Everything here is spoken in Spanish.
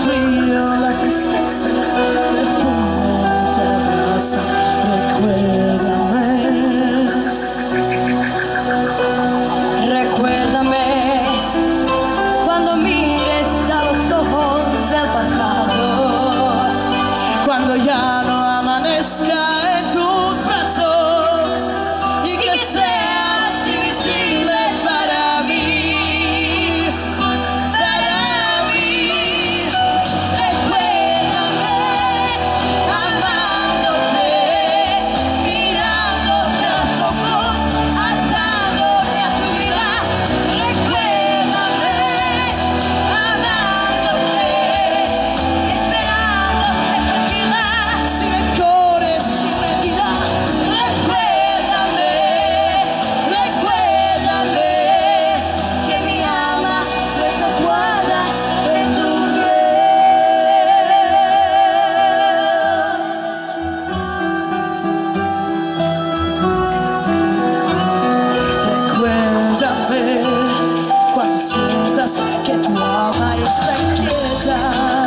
frío, la tristeza se funde y te abraza. Recuérdame cuando mires a los ojos del pasado, cuando ya no amanezca en tus brazos y que seas invisible para mí, para mí. Recuérdame amándote, mirándote a los ojos, atándote a tu vida. Recuérdame amándote, esperándote tranquila, sin rencores, sin realidad. Recuérdame, recuérdame que mi alma fue tatuada en tu piel. Recuérdame cuando sientas que tu alma está inquieta.